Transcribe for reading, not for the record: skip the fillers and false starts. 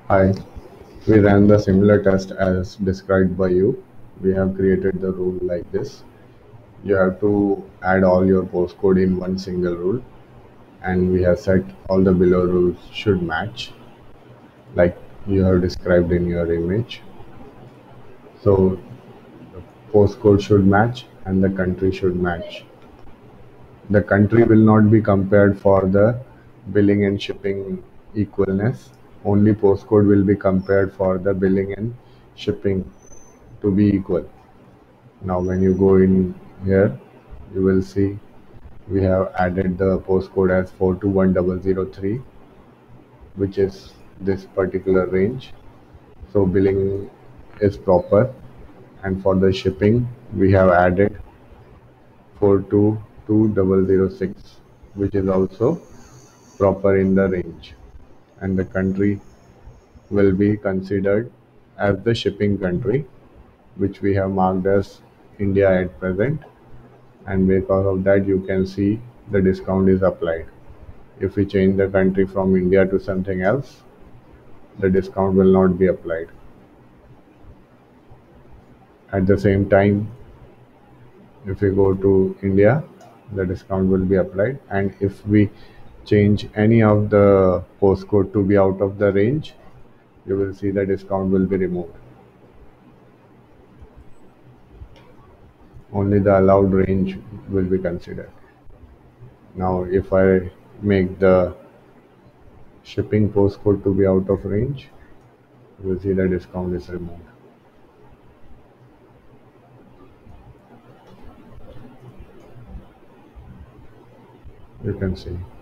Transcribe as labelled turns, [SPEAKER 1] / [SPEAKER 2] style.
[SPEAKER 1] Hi, we ran the similar test as described by you. We have created the rule like this. You have to add all your postcode in one single rule, and we have set all the below rules should match like you have described in your image. So the postcode should match and the country should match. The country will not be compared for the billing and shipping equalness. Only postcode will be compared for the billing and shipping to be equal. Now when you go in here, you will see we have added the postcode as 421003, which is this particular range. So billing is proper, and for the shipping we have added 422006, which is also proper in the range, and the country will be considered as the shipping country, which we have marked as India at present, and because of that you can see the discount is applied. If we change the country from India to something else, the discount will not be applied. At the same time, if we go to India, the discount will be applied, and if we change any of the postcode to be out of the range, you will see the discount will be removed. Only the allowed range will be considered. Now if I make the shipping postcode to be out of range, you will see the discount is removed. You can see.